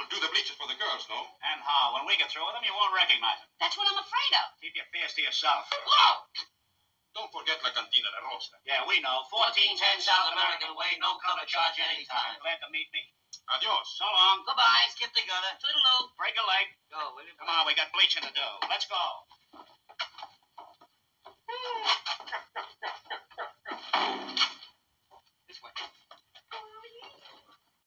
do the bleachers for the girls, no? And how? When we get through with them, you won't recognize them. That's what I'm afraid of. Keep your fears to yourself. Whoa! Don't forget La Cantina de Rosa. Yeah, we know. 1410 South American Way, no cover charge anytime. Glad to meet me. Adios. So long. Goodbye, Skip the Gunner. Toodaloo. Break a leg. Go, will you? Come on, we got bleaching to do. Let's go.